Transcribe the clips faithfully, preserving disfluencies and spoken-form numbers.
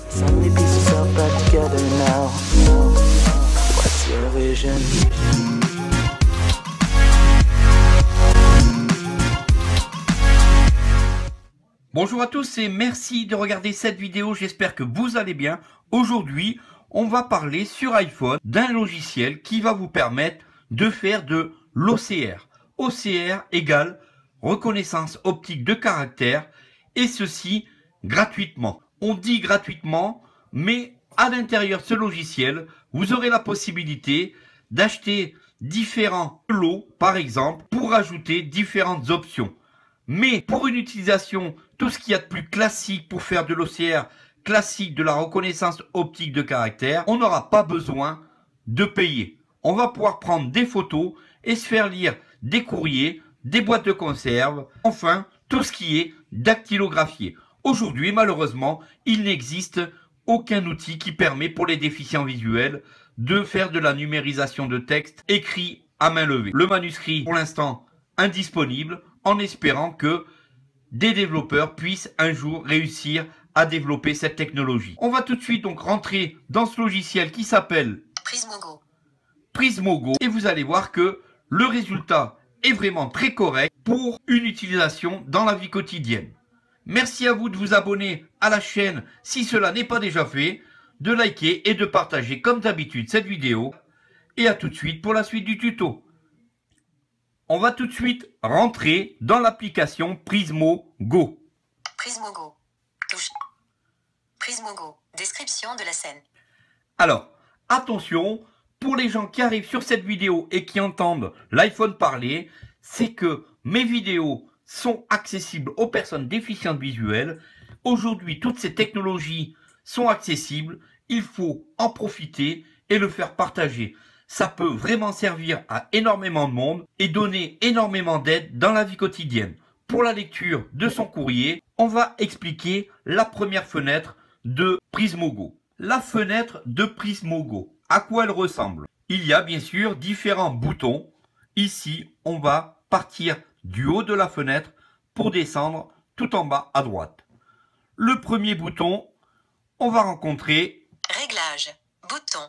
Suddenly pieces all back together now. What's your vision? Bonjour à tous et merci de regarder cette vidéo, j'espère que vous allez bien. Aujourd'hui, on va parler sur iPhone d'un logiciel qui va vous permettre de faire de l'O C R. O C R égale reconnaissance optique de caractère et ceci gratuitement. On dit gratuitement, mais à l'intérieur de ce logiciel, vous aurez la possibilité d'acheter différents lots, par exemple, pour ajouter différentes options. Mais pour une utilisation, tout ce qu'il y a de plus classique pour faire de l'O C R classique, de la reconnaissance optique de caractère, on n'aura pas besoin de payer. On va pouvoir prendre des photos et se faire lire des courriers, des boîtes de conserve, enfin tout ce qui est dactylographié. Aujourd'hui, malheureusement, il n'existe aucun outil qui permet pour les déficients visuels de faire de la numérisation de texte écrit à main levée. Le manuscrit, pour l'instant, indisponible, en espérant que des développeurs puissent un jour réussir à développer cette technologie. On va tout de suite donc rentrer dans ce logiciel qui s'appelle Prismogo. Prismogo et vous allez voir que le résultat est vraiment très correct pour une utilisation dans la vie quotidienne. Merci à vous de vous abonner à la chaîne si cela n'est pas déjà fait, de liker et de partager comme d'habitude cette vidéo et à tout de suite pour la suite du tuto. On va tout de suite rentrer dans l'application Prismogo. Prismogo. Touche. Prismogo. Description de la scène. Alors, attention, pour les gens qui arrivent sur cette vidéo et qui entendent l'iPhone parler, c'est que mes vidéos sont accessibles aux personnes déficientes visuelles. Aujourd'hui, toutes ces technologies sont accessibles. Il faut en profiter et le faire partager. Ça peut vraiment servir à énormément de monde et donner énormément d'aide dans la vie quotidienne. Pour la lecture de son courrier, on va expliquer la première fenêtre de Prismogo. La fenêtre de Prismogo, à quoi elle ressemble? Il y a bien sûr différents boutons. Ici, on va partir du haut de la fenêtre pour descendre tout en bas à droite. Le premier bouton, on va rencontrer Réglage. Bouton.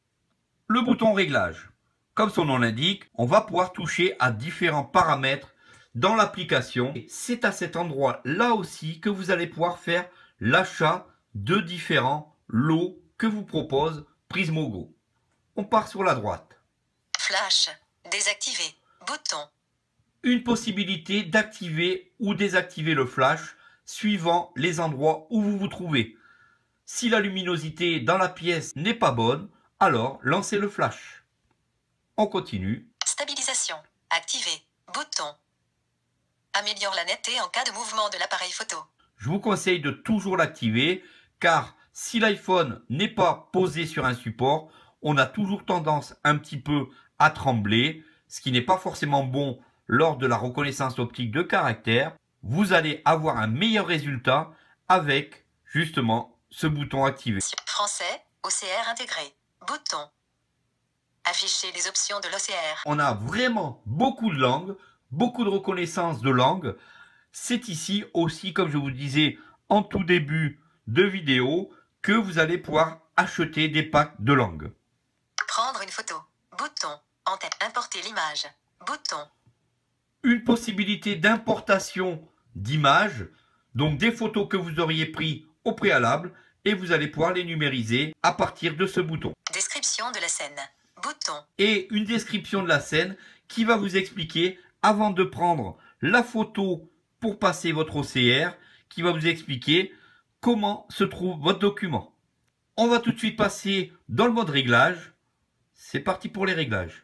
le bouton réglage. Comme son nom l'indique, on va pouvoir toucher à différents paramètres dans l'application. C'est à cet endroit là aussi que vous allez pouvoir faire l'achat de différents lots que vous propose Prismogo. On part sur la droite. Flash. Désactivé. Bouton. Une possibilité d'activer ou désactiver le flash suivant les endroits où vous vous trouvez. Si la luminosité dans la pièce n'est pas bonne, alors lancez le flash. On continue. Stabilisation. Activé. Bouton. Améliore la netteté en cas de mouvement de l'appareil photo. Je vous conseille de toujours l'activer car si l'iPhone n'est pas posé sur un support, on a toujours tendance un petit peu à trembler, ce qui n'est pas forcément bon lors de la reconnaissance optique de caractère. Vous allez avoir un meilleur résultat avec justement ce bouton activé. Français. O C R intégré. Bouton. Afficher les options de l'O C R. On a vraiment beaucoup de langues, beaucoup de reconnaissance de langue. C'est ici aussi, comme je vous disais en tout début de vidéo, que vous allez pouvoir acheter des packs de langue. Prendre une photo. Bouton. En tête. Importer l'image. Bouton. Une possibilité d'importation d'images, donc des photos que vous auriez prises au préalable, et vous allez pouvoir les numériser à partir de ce bouton. Description de la scène. Bouton. Et une description de la scène qui va vous expliquer, avant de prendre la photo pour passer votre O C R, qui va vous expliquer comment se trouve votre document. On va tout de suite passer dans le mode réglage. C'est parti pour les réglages.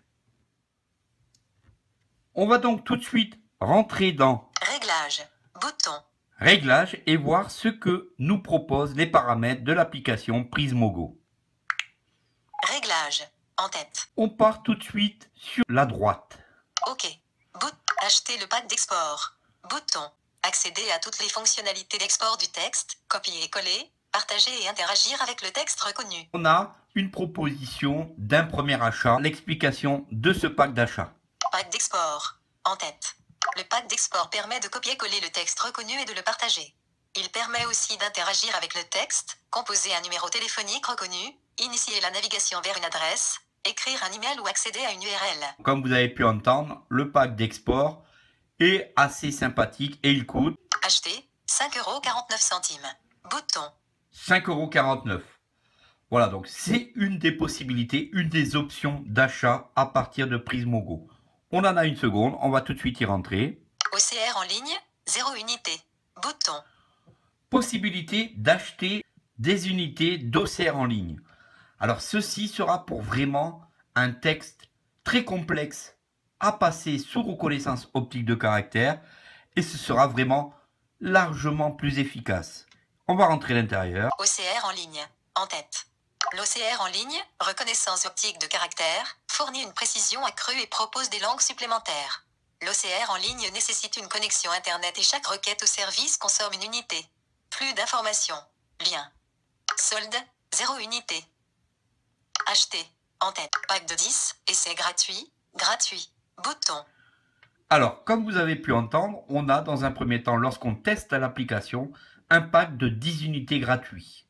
On va donc tout de suite rentrer dans Réglage. Bouton. Réglages et voir ce que nous proposent les paramètres de l'application Prismogo. Réglage. En tête. On part tout de suite sur la droite. OK. Bout. Acheter le pack d'export. Bouton. Accéder à toutes les fonctionnalités d'export du texte. Copier et coller. Partager et interagir avec le texte reconnu. On a une proposition d'un premier achat, l'explication de ce pack d'achat. Pack d'export. En tête. Le pack d'export permet de copier-coller le texte reconnu et de le partager. Il permet aussi d'interagir avec le texte, composer un numéro téléphonique reconnu, initier la navigation vers une adresse, écrire un email ou accéder à une U R L. Comme vous avez pu entendre, le pack d'export est assez sympathique et il coûte Acheter cinq euros quarante-neuf centimes. Bouton. cinq euros quarante-neuf. Voilà, donc c'est une des possibilités, une des options d'achat à partir de Prismogo. On en a une seconde, on va tout de suite y rentrer. O C R en ligne, zéro unité. Bouton. Possibilité d'acheter des unités d'O C R en ligne. Alors ceci sera pour vraiment un texte très complexe à passer sous reconnaissance optique de caractère et ce sera vraiment largement plus efficace. On va rentrer à l'intérieur. O C R en ligne, en tête. L'O C R en ligne, reconnaissance optique de caractère, fournit une précision accrue et propose des langues supplémentaires. L'O C R en ligne nécessite une connexion Internet et chaque requête au service consomme une unité. Plus d'informations. Lien. Solde, zéro unité. Acheter. En tête. Pack de dix. Essai gratuit. Gratuit. Bouton. Alors, comme vous avez pu entendre, on a dans un premier temps, lorsqu'on teste l'application, un pack de dix unités gratuits.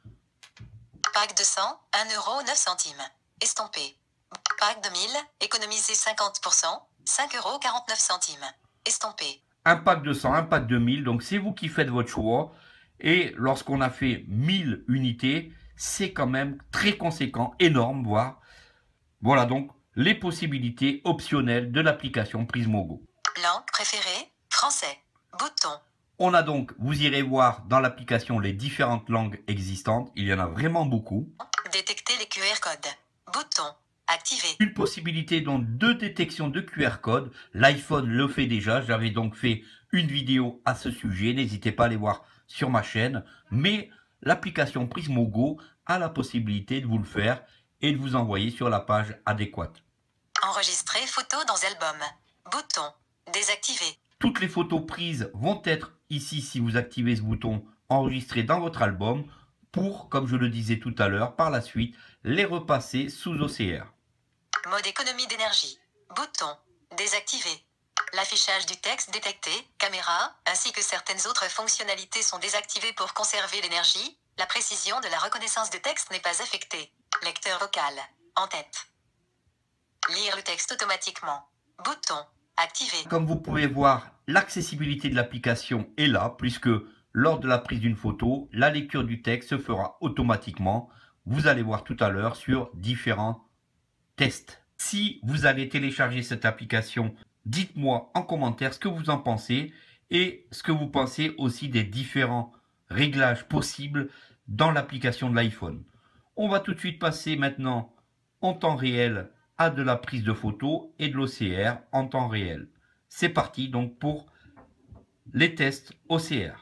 Pack de cent, un euro neuf centimes. Estompé. Pack de mille, économisez cinquante pour cent, cinq euros quarante-neuf centimes. Estompé. Un pack de cent, un pack de mille, donc c'est vous qui faites votre choix. Et lorsqu'on a fait mille unités, c'est quand même très conséquent, énorme, voire. Voilà donc les possibilités optionnelles de l'application Prismogo. Langue préférée, français. Bouton. On a donc, vous irez voir dans l'application les différentes langues existantes. Il y en a vraiment beaucoup. Détecter les Q R codes. Bouton. Activer. Une possibilité donc de détection de Q R code. L'iPhone le fait déjà. J'avais donc fait une vidéo à ce sujet. N'hésitez pas à aller voir sur ma chaîne. Mais l'application Prismogo a la possibilité de vous le faire et de vous envoyer sur la page adéquate. Enregistrer photo dans album. Bouton. Désactiver. Toutes les photos prises vont être ici si vous activez ce bouton enregistré dans votre album pour, comme je le disais tout à l'heure, par la suite, les repasser sous O C R. Mode économie d'énergie. Bouton. Désactiver. L'affichage du texte détecté, caméra, ainsi que certaines autres fonctionnalités sont désactivées pour conserver l'énergie. La précision de la reconnaissance de texte n'est pas affectée. Lecteur vocal. En tête. Lire le texte automatiquement. Bouton. Activé. Comme vous pouvez voir, l'accessibilité de l'application est là, puisque lors de la prise d'une photo, la lecture du texte se fera automatiquement. Vous allez voir tout à l'heure sur différents tests. Si vous allez télécharger cette application, dites-moi en commentaire ce que vous en pensez et ce que vous pensez aussi des différents réglages possibles dans l'application de l'iPhone. On va tout de suite passer maintenant en temps réel à de la prise de photos et de l'O C R en temps réel. C'est parti donc pour les tests O C R.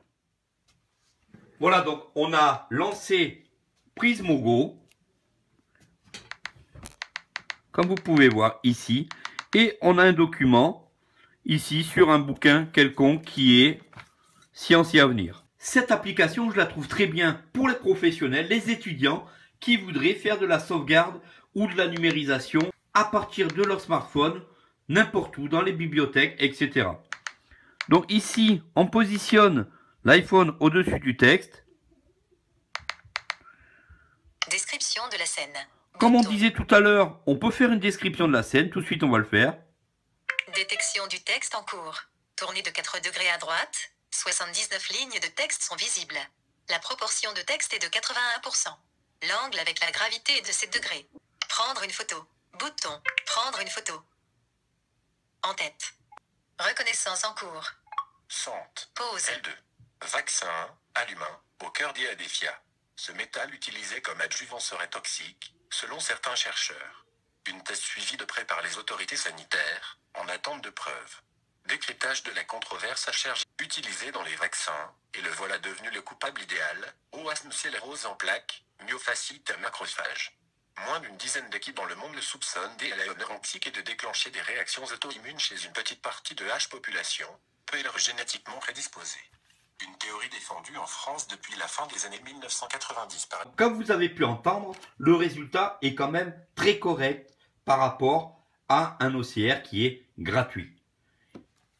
Voilà, donc on a lancé Prismogo, comme vous pouvez voir ici, et on a un document ici sur un bouquin quelconque qui est Science et Avenir. Cette application, je la trouve très bien pour les professionnels, les étudiants qui voudraient faire de la sauvegarde ou de la numérisation à partir de leur smartphone, n'importe où, dans les bibliothèques, et cetera. Donc ici, on positionne l'iPhone au-dessus du texte. Description de la scène. Comme on Bouton. disait tout à l'heure, on peut faire une description de la scène. Tout de suite, on va le faire. Détection du texte en cours. Tournée de quatre degrés à droite. soixante-dix-neuf lignes de texte sont visibles. La proportion de texte est de quatre-vingt-un pour cent. L'angle avec la gravité est de sept degrés. Prendre une photo. Bouton. Prendre une photo. En tête. Reconnaissance en cours. Fente. Pause. L deux. Vaccin un, allumant, au cœur d'Iadefia. Ce métal utilisé comme adjuvant serait toxique, selon certains chercheurs. Une thèse suivie de près par les autorités sanitaires, en attente de preuves. Décryptage de la controverse à charge utilisée dans les vaccins, et le voilà devenu le coupable idéal, oasme sclérose en plaques, myofasciite à macrophage. Moins d'une dizaine d'équipes dans le monde le soupçonnent d'éléoneuronxique et de déclencher des réactions auto-immunes chez une petite partie de H population, peu alors génétiquement prédisposée. Une théorie défendue en France depuis la fin des années mille neuf cent quatre-vingt-dix par... Comme vous avez pu entendre, le résultat est quand même très correct par rapport à un O C R qui est gratuit.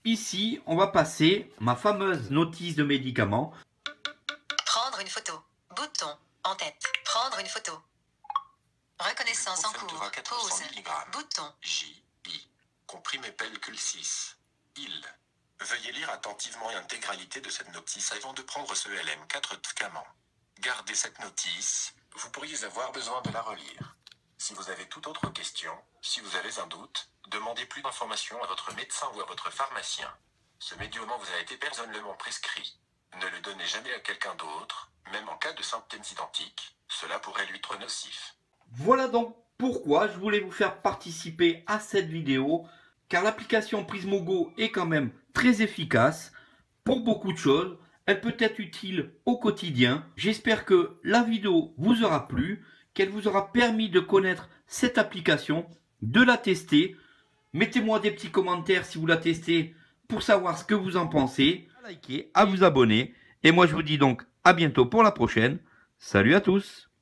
ici, on va passer ma fameuse notice de médicaments. Prendre une photo. Bouton. En tête. Prendre une photo. Reconnaissance en Ibuprofène de cours. vingt-quatre cents Pause. milligrammes. Bouton. J I. Comprimé pellicule six. Il. Veuillez lire attentivement l'intégralité de cette notice avant de prendre ce L M quatre médicament. Gardez cette notice, vous pourriez avoir besoin de la relire. Si vous avez toute autre question, si vous avez un doute, demandez plus d'informations à votre médecin ou à votre pharmacien. Ce médicament vous a été personnellement prescrit. Ne le donnez jamais à quelqu'un d'autre, même en cas de symptômes identiques, cela pourrait lui être nocif. Voilà donc pourquoi je voulais vous faire participer à cette vidéo, car l'application Prismogo est quand même très efficace pour beaucoup de choses. Elle peut être utile au quotidien. J'espère que la vidéo vous aura plu, qu'elle vous aura permis de connaître cette application, de la tester. Mettez-moi des petits commentaires si vous la testez pour savoir ce que vous en pensez. À liker, à vous abonner. Et moi je vous dis donc à bientôt pour la prochaine. Salut à tous!